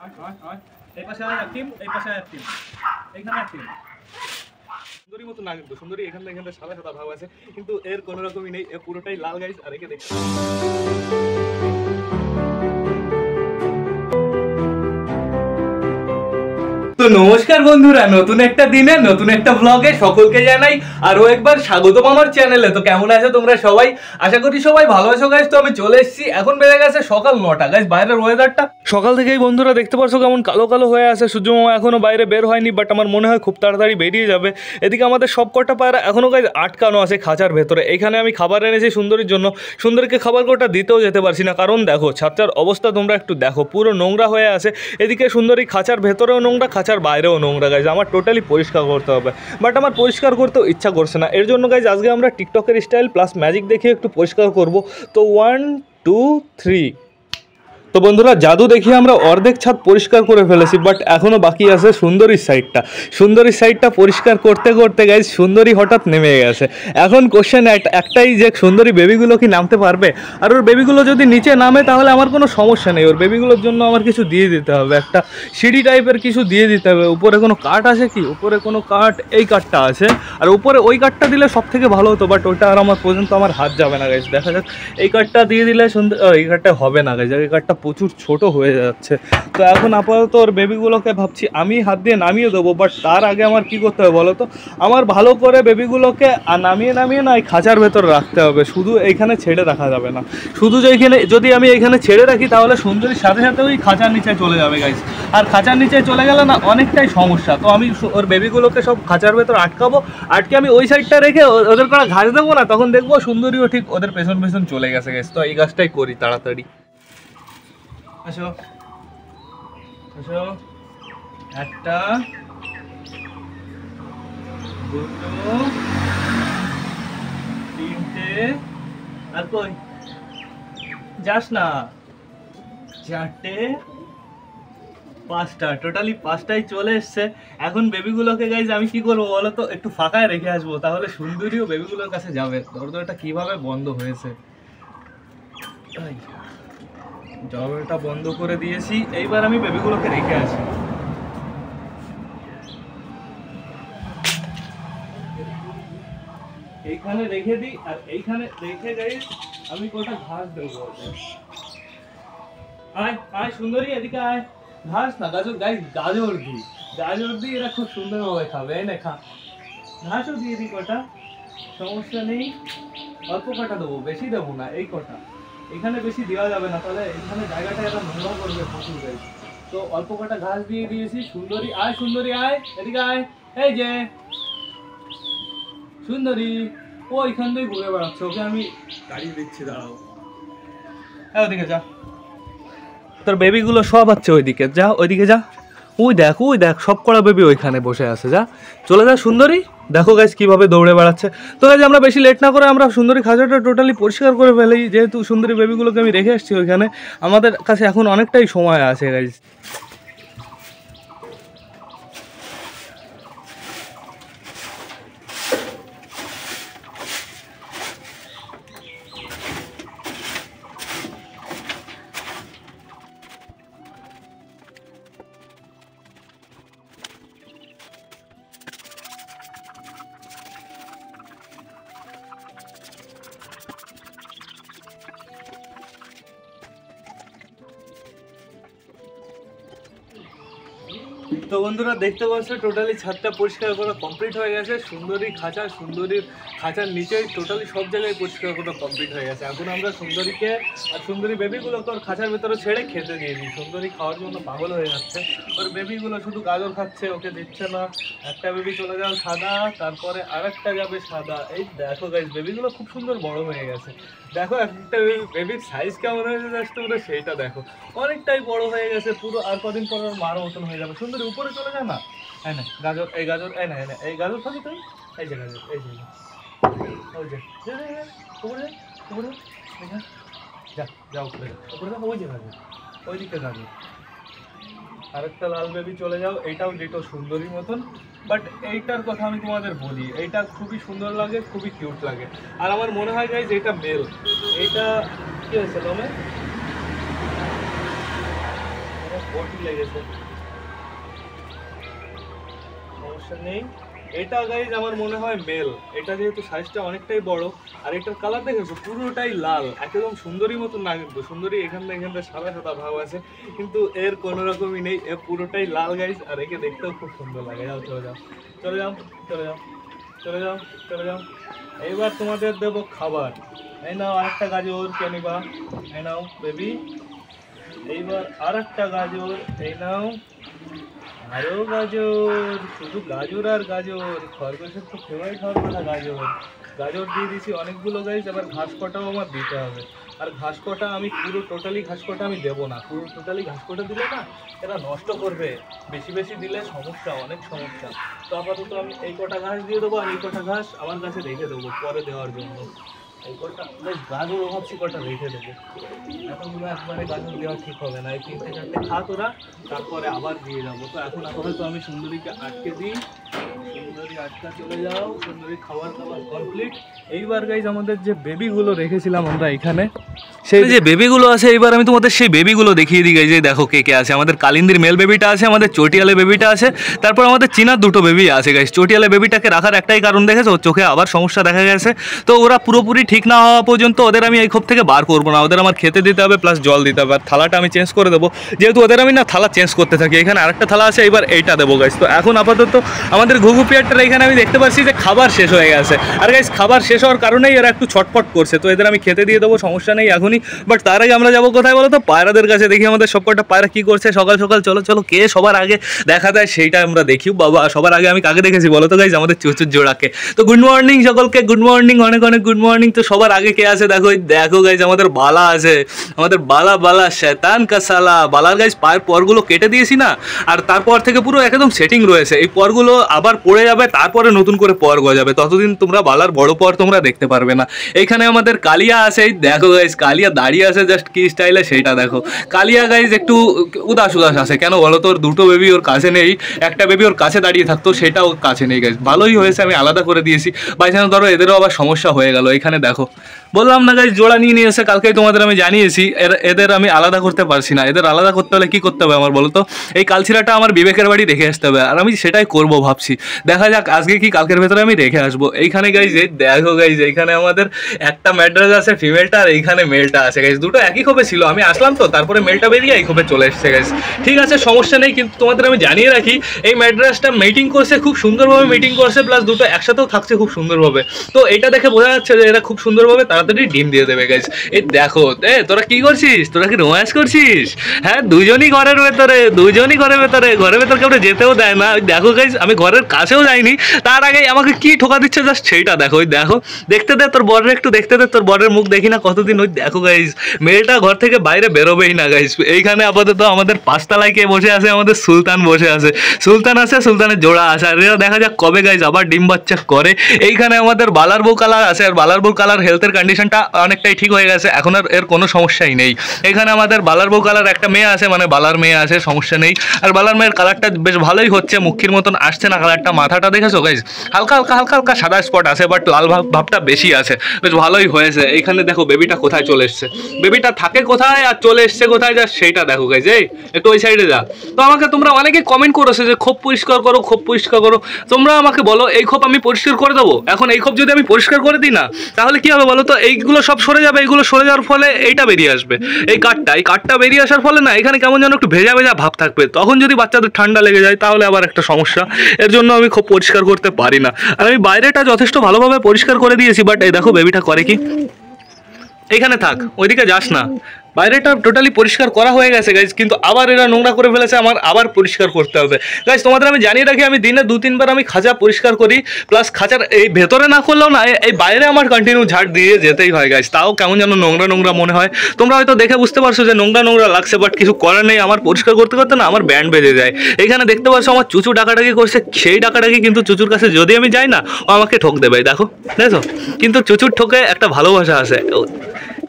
এই পাশে এক টিম, এই পাশে এক টিম, এইখানে এক টিম। সুন্দরী মতো না কিন্তু সুন্দরী এখানে সাদা সাদা ভাব আছে, কিন্তু এর কোনো রকমই নেই, এ পুরোটাই লাল গাইস। আর একে দেখতে তো নমস্কার বন্ধুরা, নতুন একটা দিনে নতুন একটা ব্লগে সকলকে জানাই আরো একবার স্বাগতম আমার চ্যানেলে। তো কেমন আছো তোমরা সবাই? আশা করি সবাই ভালো আছো গাইস। তো আমি চলে এসেছি, এখন বেজে গেছে সকাল 9টা গাইস। বাইরের ওয়েদারটা সকাল থেকেই বন্ধুরা দেখতে পাচ্ছ কেমন কালো কালো হয়ে আছে, সূর্যমামা এখনো বাইরে বের হয়নি, বাট আমার মনে হয় খুব তাড়াতাড়ি বেরিয়ে যাবে। এদিকে আমাদের সব কটা পায়রা এখনো গাইস আটকানো আছে খাঁচার ভেতরে। এখানে আমি খাবার এনেছি সুন্দরীর জন্য, সুন্দরীকে খাবার কোটা দিতেও যেতে পারছি না, কারণ দেখো ছাদটার অবস্থা তোমরা একটু দেখো, পুরো নোংরা হয়ে আছে। এদিকে সুন্দরী খাঁচার ভেতরেও নোংরা, খাঁচার বাইরেও নোংরা গাইজ। আমার টোটালি পরিষ্কার করতে হবে, বাট আমার পরিষ্কার করতেও ইচ্ছা করছে না। এর জন্য গাইজ আজকে আমরা টিকটকের স্টাইল প্লাস ম্যাজিক দেখে একটু পরিষ্কার করব। তো 1 2 3। তো বন্ধুরা জাদু দেখিয়ে আমরা অর্ধেক ছাদ পরিষ্কার করে ফেলেছি, বাট এখনও বাকি আছে সুন্দরীর সাইডটা। সুন্দরীর সাইডটা পরিষ্কার করতে করতে গাইজ সুন্দরী হঠাৎ নেমে গেছে। এখন কোশ্চেন একটাই যে সুন্দরী বেবিগুলো কি নামতে পারবে? আর ওর বেবিগুলো যদি নিচে নামে তাহলে আমার কোনো সমস্যা নেই, ওর বেবিগুলোর জন্য আমার কিছু দিয়ে দিতে হবে, একটা সিঁড়ি টাইপের কিছু দিয়ে দিতে হবে। উপরে কোনো কাঠ আছে কি? উপরে কোনো কাঠ, এই কাঠটা আছে, আর উপরে ওই কাঠটা দিলে সব থেকে ভালো হতো, বাট ওইটা আর আমার পর্যন্ত আমার হাত যাবে না গাইজ। দেখা যাক, এই কাঠটা দিয়ে দিলে সুন্দর, এই কাঠটা হবে না গাইজ, এই কাঠটা প্রচুর ছোট হয়ে যাচ্ছে। তো এখন আপাতত ওর বেবিগুলোকে ভাবছি আমি হাত দিয়ে নামিয়ে দেবো, বাট তার আগে আমার কি করতে হবে বলো তো? আমার ভালো করে বেবিগুলোকে নামিয়ে না এই খাঁচার ভেতর রাখতে হবে, শুধু এইখানে ছেড়ে রাখা যাবে না। শুধু যদি আমি এইখানে ছেড়ে রাখি তাহলে সুন্দরীর সাথে সাথে ওই খাঁচার নিচে চলে যাবে গাইস, আর খাঁচার নিচে চলে গেলে না অনেকটাই সমস্যা। তো আমি ওর বেবিগুলোকে সব খাঁচার ভেতর আটকে আমি ওই সাইডটা রেখে ওদের করে ঘাস দেবো না, তখন দেখবো সুন্দরীও ঠিক ওদের পেছন পেছন চলে গেছে গাইস। তো এই কাজটাই করি তাড়াতাড়ি। আসো আসো, একটা, দুটো, তিনটে, আর কই যাস না, চারটে, পাঁচটা, টোটালি পাঁচটাই চলে এসছে। এখন বেবিগুলোকে গাইজ আমি কি করবো বলো তো? একটু ফাঁকায় রেখে আসবো, তাহলে সুন্দরীও বেবিগুলোর কাছে যাবে। দরজাটা কিভাবে বন্ধ হয়েছে, দরজাটা বন্ধ করে দিয়েছি। এইবার আমি বেবিগুলোকে রেখে আসি। এইখানে রেখে দিই, আর এইখানে রেখে গাইজ আমি কটা ঘাস দেবো। আয় আয় সুন্দরী, এদিকে আয়। ঘাস না, গাজর গাইজ, গাজর দিই, এরা খুব সুন্দরভাবে খাবে। এই না, খা। ঘাসও দিয়ে দিই কটা, সমস্যা নেই। অল্প কটা দেবো, বেশি দেবো না, এই কটা। এখানে বেশি দেওয়া যাবে না, তাহলে এখানে জায়গাটা এরা নোংরা করবে প্রচুর গাইজ। তো অল্প কটা ঘাস দিয়ে দিয়েছি। সুন্দরী আয়, সুন্দরী আয়, এদিকে আয়। এই যে সুন্দরী, ও এখান থেকে ঘুরে বেড়াচ্ছে, ওকে আমি গাড়ি দিচ্ছি, দাঁড়াও। হ্যাঁ ওদিকে যা, তোর বেবিগুলো সব আছে ওইদিকে, যা ওইদিকে যা। ওই দেখ সব কটা বেবি ওইখানে বসে আছে, যা চলে যা সুন্দরী। দেখো গাইজ কিভাবে দৌড়ে বেড়াচ্ছে। তো গাইজ আমরা বেশি লেট না করে আমরা সুন্দরী খাঁচাটা টোটালি পরিষ্কার করে ফেলি, যেহেতু সুন্দরী বেবিগুলোকে আমি রেখে এসেছি ওইখানে। আমাদের কাছে এখন অনেকটাই সময় আছে গাইজ। তো বন্ধুরা দেখতে পাচ্ছ টোটালি ছাদটা পরিষ্কার করা কমপ্লিট হয়ে গেছে। সুন্দরীর খাঁচার নিচেই টোটালি সব জায়গায় পরিষ্কার করা কমপ্লিট হয়ে গেছে। এখন আমরা সুন্দরীকে আর সুন্দরী বেবিগুলোকে ওর খাঁচার ভেতরে ছেড়ে খেতে দিয়ে দিই। সুন্দরী খাওয়ার জন্য পাগল হয়ে যাচ্ছে, ওর বেবিগুলো শুধু গাজর খাচ্ছে, ওকে দিচ্ছে না। একটা বেবি চলে যাও সাদা, তারপরে আরেকটা যাবে সাদা। এই দেখো গাইজ বেবিগুলো খুব সুন্দর বড় হয়ে গেছে। দেখো একটা বেবির সাইজ কেমন হয়েছে জাস্ট তোমরা সেইটা দেখো, অনেকটাই বড় হয়ে গেছে পুরো। আর কদিন পর ওর মারও মতন হয়ে যাবে। সুন্দরী উপরে চলে যায় না, এই না গাজর, এই গাজর, এই না এই গাজর খাবি তুই, এই যে গাজর, এই যে ওই যে উপরে উপরে যা যা উপরে উপরে, ওই যে গাজর, ওই দিকে গাজর। আরেকটা লাল বেবি চলে যাও, এইটাও ডিটো সুন্দরীর মতন। বাট এইটার কথা আমি তোমাদের বলি, এইটা খুবই সুন্দর লাগে, খুবই কিউট লাগে। আর আমার মনে হয় গাইজ এটা মেল। এইটা কি হয়েছে তুমি? পটি লেগেছে, সমস্যা নেই। এটা গাইজ আমার মনে হয় মেল, এটা যেহেতু সাইজটা অনেকটাই বড়, আর এটার কালার দেখেছো পুরোটাই লাল, একদম সুন্দরী মতন না, কিন্তু সুন্দরী এখানটা সাদা সাদা ভাব আছে, কিন্তু এর কোনো রকমই নেই, এর পুরোটাই লাল গাইজ, আর একে দেখতেও খুব সুন্দর লাগে। যাও চলে যাও চলে যাও চলে যাও চলে যাও চলে যাও। এইবার তোমাদের দেবো খাবার। এই নাও আরেকটা গাজর, কে নিবা? এই নাও বেবি। এইবার আরেকটা গাজর, এই নাও আরো গাজর, শুধু গাজর আর গাজর, খরগোশের তো ফেভারিট হওয়ার কথা গাজর। গাজর দিয়ে দিয়েছি অনেকগুলো গাইজ, এবার ঘাস কটাও আমার দিতে হবে। আর ঘাস কটা আমি পুরো টোটালি ঘাস কটা আমি দেবো না, পুরো টোটালি ঘাস কটা দিলে না এরা নষ্ট করবে, বেশি বেশি দিলে সমস্যা, অনেক সমস্যা। তো আপাতত আমি এই কটা ঘাস দিয়ে দেবো, আর এই কটা ঘাস আমার কাছে রেখে দেবো পরে দেওয়ার জন্য। এই কটা বেশ গাজর ভাবছি কটা রেখে দেবো, এতগুলো একবারে গাজর দেওয়া ঠিক হবে না, এই 3-4টে খা তোরা, তারপরে আবার দিয়ে যাবো। তো এখন আপাতত আমি সুন্দরীকে আটকে দিই, সুন্দরী আটকা চলে যাও, সুন্দরী খাবার দাবার কমপ্লিট। এইবার গাইজ আমাদের যে বেবিগুলো রেখেছিলাম আমরা এখানে, সেই যে বেবিগুলো আছে, এইবার আমি তোমাদের সেই বেবিগুলো দেখিয়ে দিই গাইজ। দেখো কে কে আছে, আমাদের কালিন্দির মেল বেবিটা আছে, আমাদের চটিয়ালে বেবিটা আছে, তারপর আমাদের চীনার দুটো বেবি আছে গাইজ। চটিয়ালে বেবিটাকে রাখার একটাই কারণ দেখেছো, ওর চোখে আবার সমস্যা দেখা গেছে, তো ওরা পুরোপুরি ঠিক না হওয়া পর্যন্ত ওদের আমি এই খোপ থেকে বার করবো না, ওদের আমার খেতে দিতে হবে প্লাস জল দিতে হবে, আর থালাটা আমি চেঞ্জ করে দেবো, যেহেতু ওদের আমি না থালা চেঞ্জ করতে থাকি। এখানে আরেকটা থালা আছে, এইবার এইটা দেবো গাইজ। তো এখন আপাতত আমাদের ঘুঘু পিয়ারটার এখানে আমি দেখতে পাচ্ছি যে খাবার শেষ হয়ে গেছে, আর গাইজ খাবার শেষ হওয়ার কারণেই এরা একটু ছটফট করছে, তো এদের আমি খেতে দিয়ে দেবো, সমস্যা নেই এখনই। বাট তার আগে আমরা যাবো কোথায় বলো তো? পায়রাদের কাছে। দেখি আমাদের সবকটা পায়রা কি করছে সকাল সকাল। চলো চলো, কে সবার আগে দেখা দেয় সেইটা আমরা দেখি। বাবা সবার আগে আমি কাকে দেখেছি বলো তো গাইজ? আমাদের চুচুর জোড়াকে। তো গুড মর্নিং সকলকে, গুড মর্নিং, অনেক অনেক গুড মর্নিং। তো সবার আগে কে আছে দেখো, দেখো গাইজ আমাদের বালা আছে, আমাদের বালা বালা শয়তান কা সালা। বালার গাইজ পায়ের পরগুলো কেটে দিয়েছি না, আর তারপর থেকে পুরো একদম সেটিং রয়েছে, এই পরগুলো আবার পড়ে যাবে, তারপরে নতুন করে পর গজাবে, ততদিন তোমরা বালার বড় পর তোমরা দেখতে পারবে না। এইখানে আমাদের কালিয়া আছে, দেখো গাইজ কালিয়া দাঁড়িয়ে আছে জাস্ট কি স্টাইলে সেইটা দেখো। কালিয়া গাইজ একটু উদাস উদাস আছে, কেন বলো তো? ওর দুটো বেবি ওর কাছে নেই, একটা বেবি ওর কাছে দাঁড়িয়ে থাকতো, সেটা ওর কাছে নেই গাইজ। ভালোই হয়েছে আমি আলাদা করে দিয়েছি, বাই চান্স ধরো এদেরও আবার সমস্যা হয়ে গেল। এখানে দেখো বললাম না গাইজ জোড়া নিয়ে এসে কালকেই তোমাদের আমি জানিয়েছি, এদের আমি আলাদা করতে পারছি না। এদের আলাদা করতে হলে কি করতে হবে আমার বলো তো? এই কালচিরাটা আমার বিবেকের বাড়ি রেখে আসতে হবে, আর আমি সেটাই করবো ভাবছি। দেখা যাক আজকে কি কালকের ভেতরে আমি রেখে আসবো। এইখানে গাইজ দেখো গাইজ, এইখানে আমাদের একটা ম্যাড্রাস আছে ফিমেলটা, আর এইখানে মেলটা আছে গাইজ। দুটো একই খোপে ছিল, আমি আসলাম তো তারপরে মেলটা বেরিয়ে এই খোপে চলে এসছে গাইজ। ঠিক আছে সমস্যা নেই, কিন্তু তোমাদের আমি জানিয়ে রাখি এই ম্যাড্রাসটা মিটিং করছে, খুব সুন্দরভাবে মিটিং করছে, প্লাস দুটো একসাথেও থাকছে খুব সুন্দরভাবে। তো এটা দেখে বোঝা যাচ্ছে যে এরা খুব সুন্দরভাবে তাড়াতাড়ি ডিম দিয়ে দেবে গাইজ। এই দেখো তোরা কি করছিস? তোরা কি রোম্যান্স করছিস? হ্যাঁ দুজনই ঘরের ভেতরে, দুজনই ঘরের ভেতরে, ঘরের ভেতর কেউ যেতেও দেয় না। দেখো গাইজ আমি ঘরের কাছেও যাইনি, তার আগে আমাকে কি ঠোকা দিচ্ছে জাস্ট সেইটা দেখো। ওই দেখো, দেখতে দে তোর বরের, একটু দেখতে দে তোর বরের মুখ দেখি না কতদিন। ওই দেখো গাইজ মেয়েটা ঘর থেকে বাইরে বেরোবেই না গাইজ। এইখানে আপাতত আমাদের পাঁচতলায় কে বসে আছে? আমাদের সুলতান বসে আছে, সুলতান আছে, সুলতানের জোড়া আছে, আর এরা দেখা যাক কবে গাইজ আবার ডিম বাচ্চা করে। এইখানে আমাদের বালার বউ কালার আছে, আর বালার বউ কালার হেলথের কন্ডিশনটা অনেকটাই ঠিক হয়ে গেছে, এখন আর এর কোনো সমস্যাই নেই। এখানে আমাদের বালার বউ কালার একটা মেয়ে আছে, মানে বালার মেয়ে আছে, সমস্যা নেই। আর বালার মেয়ের কালারটা বেশ ভালোই হচ্ছে, মুখির মতন আসছে না কালারটা। মাথাটা দেখেছো গাইজ হালকা হালকা হালকা হালকা সাদা স্পট আছে, বাট লাল ভাবটা বেশি আছে, বেশ ভালোই হয়েছে। এইখানে দেখো বেবিটা কোথায় চলে এসছে, বেবিটা থাকে কোথায় আর চলে এসছে কোথায়, যা সেইটা দেখো গাইজ। এই একটু ওই সাইডে যা। তো আমাকে তোমরা অনেকে কমেন্ট করেছো যে খোপ পরিষ্কার করো, খোপ পরিষ্কার করো। তোমরা আমাকে বলো এই খোপ আমি পরিষ্কার করে দেবো? এখন এই খোপ যদি আমি পরিষ্কার করে দিই না, তাহলে কি হবে বলো তো? এইগুলো সব সরে যাবে, এইগুলো সরে যাওয়ার ফলে এইটা বেরিয়ে আসবে, এই কাঠটা বেরিয়ে আসার ফলে না এখানে কেমন যেন একটু ভেজা ভেজা ভাব থাকবে, তখন যদি বাচ্চাদের ঠান্ডা লেগে যায় তাহলে আবার একটা সমস্যা। এর জন্য আমি খুব পরিষ্কার করতে পারি না, আর আমি বাইরেটা যথেষ্ট ভালোভাবে পরিষ্কার করে দিয়েছি। বাট এই দেখো বেবিটা করে কি, এইখানে থাক, ওইদিকে যাস না। বাইরেটা টোটালি পরিষ্কার করা হয়ে গেছে গাইজ, কিন্তু আবার এরা নোংরা করে ফেলেছে, আমার আবার পরিষ্কার করতে হবে গাইজ। তোমাদের আমি জানিয়ে রাখি আমি দিনে 2-3 বার আমি খাঁচা পরিষ্কার করি, প্লাস খাঁচার এই ভেতরে না করলেও না এই বাইরে আমার কন্টিনিউ ঝাড় দিয়ে যেতেই হয় গাইজ। তাও কেমন যেন নোংরা নোংরা মনে হয়, তোমরা হয়তো দেখে বুঝতে পারছো যে নোংরা নোংরা লাগছে, বাট কিছু করার নেই, আমার পরিষ্কার করতে করতে না আমার ব্যান্ড বেজে যায়। এখানে দেখতে পাচ্ছ আমার চুচু ডাকাডাকি করছে, সেই ডাকাডাকি কিন্তু চুচুর কাছে যদি আমি যাই না ও আমাকে ঠক দেবে, দেখো দেখো। কিন্তু চুচুর ঠোকে একটা ভালোবাসা আছে,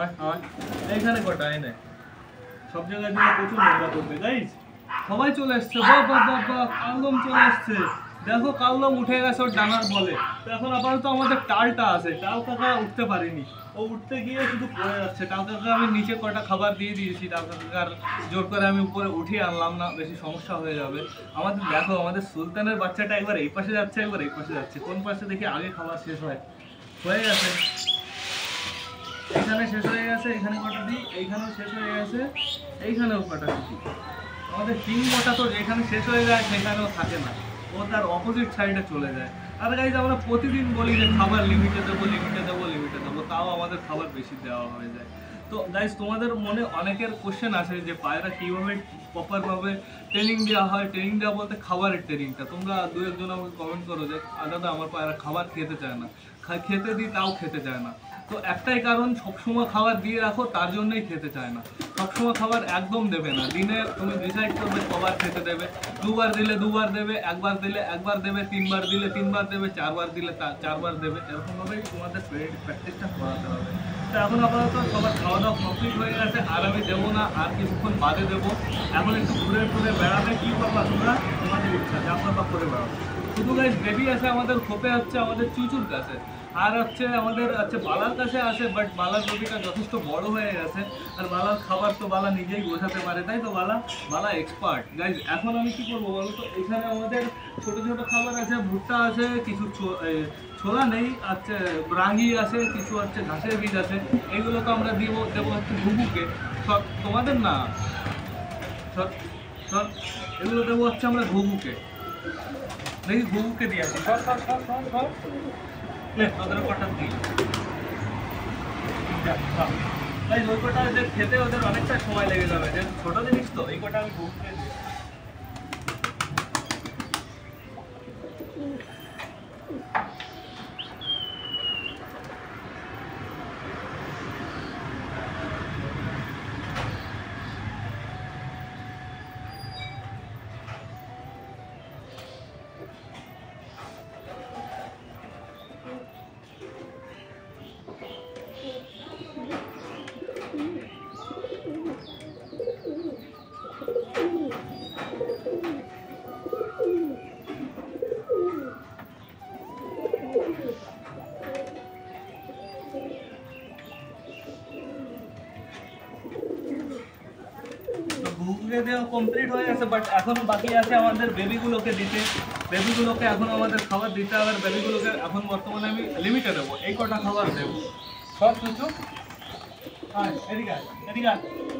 এইখানে কটা এনে সব জায়গায় দিয়ে প্রচুর নোংরা করবে গাইজ। সবাই চলে এসছে, বাহ বাহ বাহ বাহ, কালদম চলে এসছে। দেখো কালদম উঠে গেছে ওর ডানার বলে। তো এখন আপাতত আমাদের টালটা আছে, টাল কাকা উঠতে পারিনি, ও উঠতে গিয়ে শুধু পড়ে যাচ্ছে। টাল কাকা আমি নিচে কটা খাবার দিয়ে দিয়েছি, টাল কাকার জোর করে আমি উপরে উঠিয়ে আনলাম না, বেশি সমস্যা হয়ে যাবে আমাদের। দেখো আমাদের সুলতানের বাচ্চাটা একবার এই পাশে যাচ্ছে একবার এই পাশে যাচ্ছে, কোন পাশে দেখি আগে খাবার শেষ হয়। হয়ে গেছে, এখানে শেষ হয়ে গেছে, এখানে কটা দিই, এইখানেও শেষ হয়ে গেছে, এইখানেও কটা দিই। আমাদের টিমটা তো যেখানে শেষ হয়ে যায় সেখানেও থাকে না, ও তার অপোজিট সাইডে চলে যায়। আর গাইজ আমরা প্রতিদিন বলি যে খাবার লিমিটে দেবো লিমিটে দেবো লিমিটে দেবো, তাও আমাদের খাবার বেশি দেওয়া হয়ে যায়। তো গাইজ তোমাদের মনে অনেকের কোশ্চেন আছে যে পায়রা কীভাবে প্রপারভাবে ট্রেনিং দেওয়া হয়। ট্রেনিং দেওয়া বলতে খাবারের ট্রেনিংটা। তোমরা দু একজন আমাকে কমেন্ট করো যে দাদা আমার পায়রা খাবার খেতে চায় না, খেতে দিই তাও খেতে চায় না। তো একটাই কারণ, সবসময় খাবার দিয়ে রাখো তার জন্যই খেতে চায় না। সবসময় খাবার একদম দেবে না, দিনে তুমি ডিসাইড করবে কবার খেতে দেবে। দুবার দিলে দুবার দেবে, একবার দিলে একবার দেবে, তিনবার দিলে তিনবার দেবে, চারবার দিলে চারবার দেবে। এরকমভাবেই তোমাদের প্র্যাকটিসটা করাতে হবে। তো এখন আপাতত সবার খাওয়া দাওয়া কমপ্লিট হয়ে গেছে, আর আমি দেবো না, আর কিছুক্ষণ বাদে দেবো। এখন একটু ঘুরে ঘুরে বেড়াবে, কী করবা তোমরা, তোমাদের ইচ্ছা যা করবা করে বেড়াবো। শুধু গাইজ বেবি আছে আমাদের, খোপে হচ্ছে আমাদের চুচুর কাছে, আর হচ্ছে আমাদের হচ্ছে বালার কাছে আছে। বাট বালার বেবিটা যথেষ্ট বড় হয়ে গেছে, আর বালার খাবার তো বালা নিজেই বোঝাতে পারে, তাই তো বালা এক্সপার্ট। গাইজ এখন আমি কি করবো বলো তো, এখানে আমাদের ছোট ছোট খাবার আছে, ভুট্টা আছে, কিছু ছোলা নেই, আছে রাঙি আছে, কিছু হচ্ছে ঘাসের বীজ আছে। এইগুলোকে আমরা দেবো হচ্ছে ঘুঘুকে, সব তোমাদের না, সব এগুলো দেবো হচ্ছে আমরা ঘুঘুকে। দেখি ঘুঘুকে দিয়ে আসি, ওই কটা খেতে ওদের অনেকটা সময় লেগে যাবে, যে ছোট জিনিস তো, এই কটা আমি ঘুঘুকে দিই। ঘুঘুকে দেওয়া কমপ্লিট হয়ে গেছে, বাট এখন বাকি আছে আমাদের বেবিগুলোকে দিতে। বেবিগুলোকে এখন আমাদের খাবার দিতে হবে, বেবিগুলোকে এখন বর্তমানে আমি লিমিটে দেবো, এই কটা খাবার দেবো। সব কিছু এদিকে এদিকে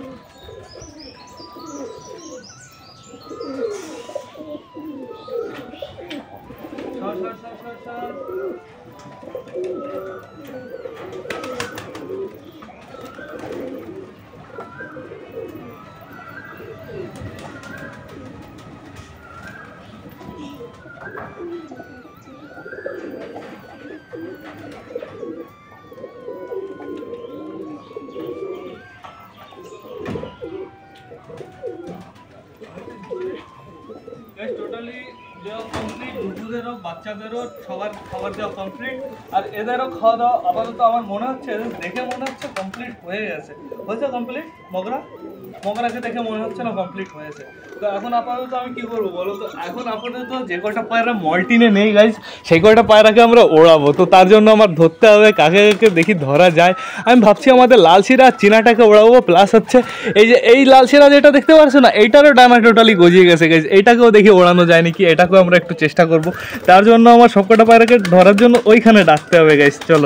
টোটালি দেওয়া কমপ্লিট, ঘুঘুদেরও বাচ্চাদেরও সবার খাবার দেওয়া কমপ্লিট, আর এদেরও খাওয়া দাওয়া আপাতত আমার মনে হচ্ছে, এদের দেখে মনে হচ্ছে কমপ্লিট হয়ে গেছে। হয়েছে কমপ্লিট? মগরাকে দেখে মনে হচ্ছে না কমপ্লিট হয়েছে। তো এখন আপাতত আমি কি করবো বলো তো, এখন আপাতত যে কটা পায়রা মল্টিনে নেই গাইজ, সেই কটা পায়রাকে আমরা ওড়াবো। তো তার জন্য আমার ধরতে হবে, কাকে কাকে দেখি ধরা যায়। আমি ভাবছি আমাদের লাল শিরা চীনাটাকে ওড়াবো, প্লাস হচ্ছে এই যে এই লাল শিরা যেটা দেখতে পারছো না, এইটারও ডানা টোটালি গজিয়ে গেছে গাইজ, এইটাকেও দেখি ওড়ানো যায় নাকি, এটাকেও আমরা একটু চেষ্টা করব। তার জন্য আমার সবকটা পায়রাকে ধরার জন্য ওইখানে ডাকতে হবে গাইজ, চলো।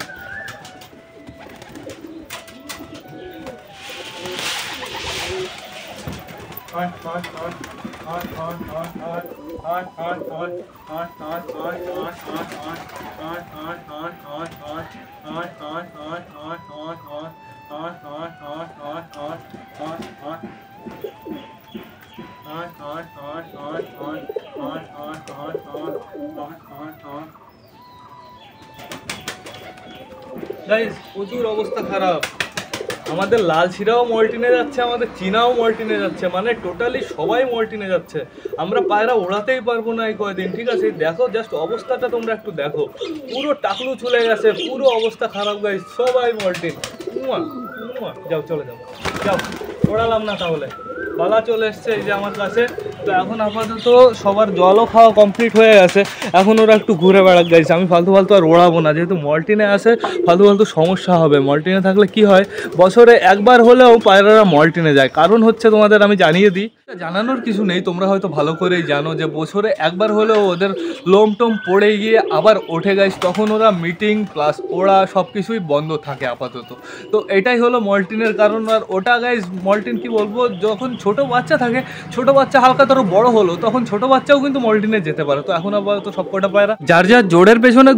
গাইস প্রচুর অবস্থা খারাপ, আমাদের লাল শিরাও মল্টিনে যাচ্ছে, আমাদের চীনাও মল্টিনে যাচ্ছে, মানে টোটালি সবাই মল্টিনে যাচ্ছে। আমরা পায়রা ওড়াতেই পারবো না এই কয়দিন, ঠিক আছে? দেখো জাস্ট অবস্থাটা তোমরা একটু দেখো, পুরো টাকলু চলে গেছে, পুরো অবস্থা খারাপ গাইস, সবাই মল্টিন। যাও চলে যাও, যাও ওড়ালাম না তাহলে। বালা চলে এসছে এই যে আমার কাছে। তো এখন আপাতত সবার জলও খাওয়া কমপ্লিট হয়ে গেছে, এখন ওরা একটু ঘুরে বেড়াক গাইছে। আমি ফালতু ফালতু আর ওড়াবো না, যেহেতু মল্টিনে আসে ফালতু ফালতু সমস্যা হবে। মল্টিনে থাকলে কি হয়, বছরে একবার হলেও পায়রারা মল্টিনে যায়। কারণ হচ্ছে তোমাদের আমি জানিয়ে দিই, জানানোর কিছু নেই, তোমরা হয়তো ভালো করেই জানো যে বছরে একবার হলেও ওদের লোম টোম পড়ে গিয়ে আবার ওঠে গাইস, তখন ওরা মিটিং প্লাস ওড়া সব কিছুই বন্ধ থাকে আপাতত। তো এটাই হলো মল্টিনের কারণ। আর ওটা গাইস মল্টিন কি বলবো, যখন ছোট বাচ্চা থাকে, ছোট বাচ্চা হালকা তোর বড় হলো, তখন ছোট বাচ্চাও কিন্তু মল্টিনে যেতে পারে। তো এখন আপাতত সব কটা পায়রা যার যার জোরের পেছনে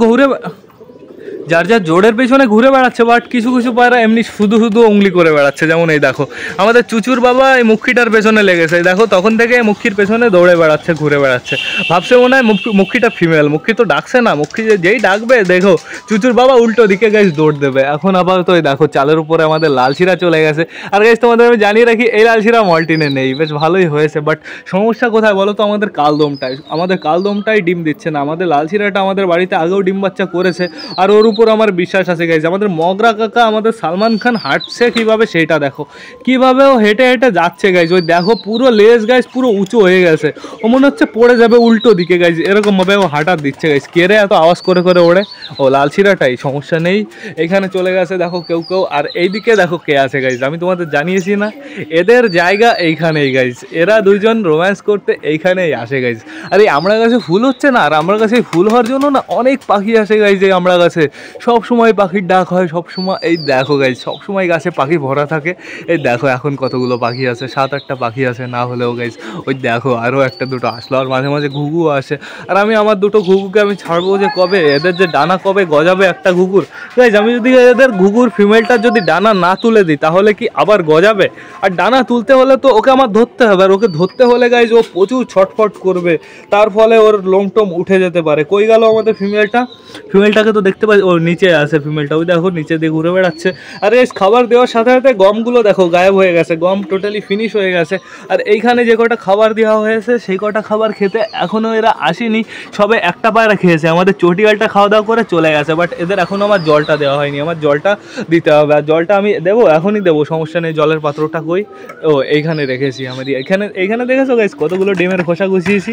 ঘুরে বেড়াচ্ছে, বাট কিছু কিছু পায়রা এমনি শুধু শুধু উংলি করে বেড়াচ্ছে। যেমন এই দেখো আমাদের চুচুর বাবা এই মুখিটার পেছনে লেগেছে, এই দেখো তখন থেকে মুখির পেছনে দৌড়ে বেড়াচ্ছে, ঘুরে বেড়াচ্ছে। ভাবছে মনে হয় মুখিটা ফিমেল, মুখি তো ডাকছে না, মুখি যেই ডাকবে দেখো চুচুর বাবা উল্টো দিকে গাইস দৌড় দেবে। এখন আপাতত এই দেখো চালের উপরে আমাদের লালশিরা চলে গেছে। আর গাইস তোমাদের আমি জানিয়ে রাখি, এই লালশিরা মল্টিনে নেই, বেশ ভালোই হয়েছে। বাট সমস্যা কোথায় বলো তো, আমাদের কালদমটাই ডিম দিচ্ছে না। আমাদের লালশিরাটা আমাদের বাড়িতে আগেও ডিম বাচ্চা করেছে, আর ওর উপর আমার বিশ্বাস আছে গাইজ। আমাদের মগরা কাকা আমাদের সালমান খান হাঁটছে কীভাবে সেইটা দেখো, কীভাবে ও হেঁটে হেঁটে যাচ্ছে গাইজ। ওই দেখো পুরো লেজ গাইজ পুরো উঁচু হয়ে গেছে, ও মনে হচ্ছে পড়ে যাবে উল্টো দিকে গাইজ, এরকমভাবে ও হাঁটার দিচ্ছে গাইজ। কেড়ে এত আওয়াজ করে করে ওড়ে, ও লালশিরাটাই, সমস্যা নেই। এখানে চলে গেছে দেখো কেউ কেউ, আর এইদিকে দেখো কে আছে গাইজ। আমি তোমাদের জানিয়েছি না, এদের জায়গা এইখানেই গাইজ, এরা দুইজন রোম্যান্স করতে এইখানেই আসে গাইজ। আর এই আমরা গাছে ফুল হচ্ছে না, আর আমরা গাছে ফুল হওয়ার জন্য না অনেক পাখি আসে গাইজ। এই আমরা গাছে সব সময় পাখির ডাক হয়, সব সময়। এই দেখো গাইজ সব সময় গাছে পাখি ভরা থাকে। এই দেখো এখন কতগুলো পাখি আছে, 7-8টা পাখি আছে না হলেও গাইজ। ওই দেখো আরও একটা দুটো আসলো, আর মাঝে মাঝে ঘুঘু আসে। আর আমি আমার দুটো ঘুঘুকে আমি ছাড়বো যে কবে, এদের যে ডানা কবে গজাবে একটা ঘুঘুর গাইজ। আমি যদি এদের ঘুঘুর ফিমেলটার যদি ডানা না তুলে দিই তাহলে কি আবার গজাবে? আর ডানা তুলতে হলে তো ওকে আমার ধরতে হবে, আর ওকে ধরতে হলে গাইজ ও প্রচুর ছটফট করবে, তার ফলে ওর লোমটোম উঠে যেতে পারে। কই গেল আমাদের ফিমেলটাকে তো দেখতে পাই, ওর নিচে আছে ফিমেলটা, ওই দেখো নিচে দিয়ে ঘুরে বেড়াচ্ছে। আর এই খাবার দেওয়ার সাথে সাথে গমগুলো দেখো গায়েব হয়ে গেছে, গম টোটালি ফিনিশ হয়ে গেছে। আর এইখানে যে কটা খাবার দেওয়া হয়েছে সেই কটা খাবার খেতে এখনও এরা আসেনি, সবে একটা পায়রা খেয়েছে। আমাদের চটিয়ালটা খাওয়া দাওয়া করে চলে গেছে, বাট এদের এখনও আমার জলটা দেওয়া হয়নি, আমার জলটা দিতে হবে। আর জলটা আমি দেবো, এখনই দেবো, সমস্যা নেই। জলের পাত্রটা কই, ও এইখানে রেখেছি আমি। এইখানে দেখেছো গাইস কতগুলো ডিমের খোসা গুছিয়েছি।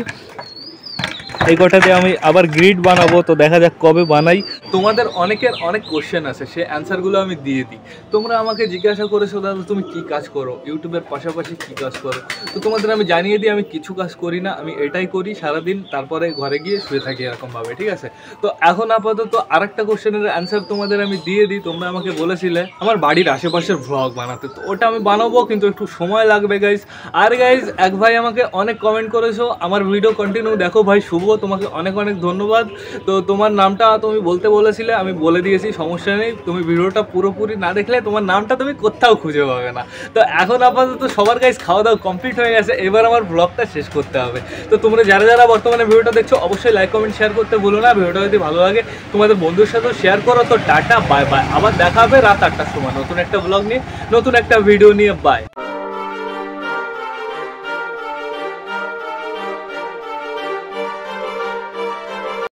এই কটাতে আমি আবার গ্রিড বানাবো, তো দেখা যাক কবে বানাই। তোমাদের অনেকের অনেক কোশ্চেন আছে, সেই অ্যান্সারগুলো আমি দিয়ে দিই। তোমরা আমাকে জিজ্ঞাসা করেছো দাদা তুমি কী কাজ করো, ইউটিউবের পাশাপাশি কী কাজ করো। তো তোমাদের আমি জানিয়ে দিই, আমি কিছু কাজ করি না, আমি এটাই করি সারাদিন, তারপরে ঘরে গিয়ে শুয়ে থাকি এরকমভাবে, ঠিক আছে। তো এখন আপাতত আরেকটা কোশ্চেনের অ্যান্সার তোমাদের আমি দিয়ে দিই। তোমরা আমাকে বলেছিলে আমার বাড়ির আশেপাশের ভ্লগ বানাতে, তো ওটা আমি বানাবো, কিন্তু একটু সময় লাগবে গাইজ। আর গাইজ এক ভাই আমাকে অনেক কমেন্ট করেছো, আমার ভিডিও কন্টিনিউ দেখো ভাই শুভ, তোমাকে অনেক অনেক ধন্যবাদ। তো তোমার নামটা তুমি বলতে বলেছিলে, আমি বলে দিয়েছি, সমস্যা নেই। তুমি ভিডিওটা পুরোপুরি না দেখলে তোমার নামটা তুমি কোথাও খুঁজে পাবে না। তো এখন আপাতত সবার গাইজ খাওয়া দাওয়া কমপ্লিট হয়ে গেছে, এবার আমার ব্লগটা শেষ করতে হবে। তো তোমরা যারা যারা বর্তমানে ভিডিওটা দেখছো অবশ্যই লাইক কমেন্ট শেয়ার করতে ভুলো না। ভিডিওটা যদি ভালো লাগে তোমাদের বন্ধুর সাথেও শেয়ার করো। তো টাটা, বাই বাই, আবার দেখা হবে রাত 8টার সময় নতুন একটা ব্লগ নিয়ে, নতুন একটা ভিডিও নিয়ে। বাই।